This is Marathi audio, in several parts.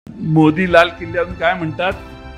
मोदी लाल किल्ल्यावरून काय म्हणतात,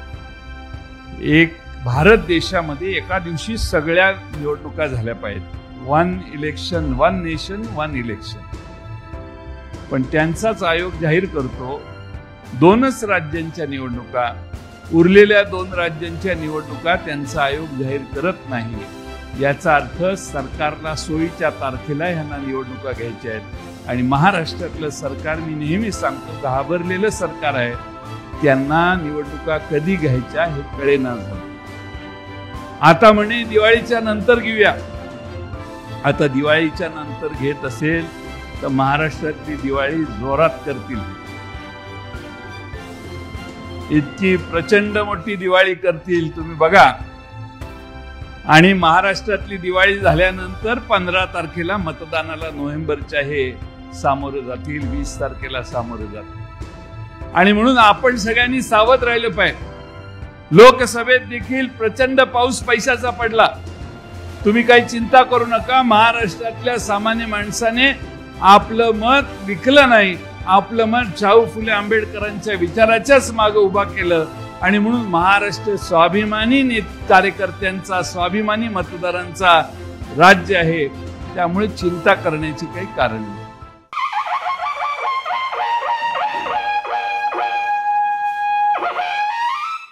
एक भारत देशामध्ये एका दिवशी सगळ्या निवडणुका झाल्या पाहिजेत, one election one nation one election. पण त्यांचाच आयोग जाहीर करतो 2च राज्यांच्या निवडणुका, उरलेल्या 2 राज्यांच्या निवडणुका त्यांचा आयोग जाहीर करत नाही. याचा अर्थ सरकारला सोयीच्या तारखेला ह्यांना निवडणुका घ्यायच्या आहेत. आणि महाराष्ट्रातलं सरकार, मी नेहमी सांगतो, घाबरलेलं सरकार आहे. त्यांना निवडणुका कधी घ्यायच्या हे कळेना झालं. आता म्हणे दिवाळीच्या नंतर घेऊया. आता दिवाळीच्या नंतर घेत असेल तर महाराष्ट्रातली दिवाळी जोरात करतील. इतकी प्रचंड मोठी दिवाळी करतील तुम्ही बघा. आणि महाराष्ट्रातली दिवाळी झाल्यानंतर 15 तारखेला मतदानाला नोव्हेंबरच्या हे सामोरे जातील, 20 तारखेला सामोरे जातील. आणि म्हणून आपण सगळ्यांनी सावध राहिलं पाहिजे. लोकसभेत देखील प्रचंड पाऊस पैशाचा पडला. तुम्ही काही चिंता करू नका. महाराष्ट्रातल्या सामान्य माणसाने आपलं मत विकलं नाही. आपलं मत शाहू फुले आंबेडकरांच्या विचाराच्याच मागे उभा केलं. आणि म्हणून महाराष्ट्र स्वाभिमानी कार्यकर्त्यांचा, स्वाभिमानी मतदारांचा राज्य आहे. त्यामुळे चिंता करण्याची काही कारण नाही.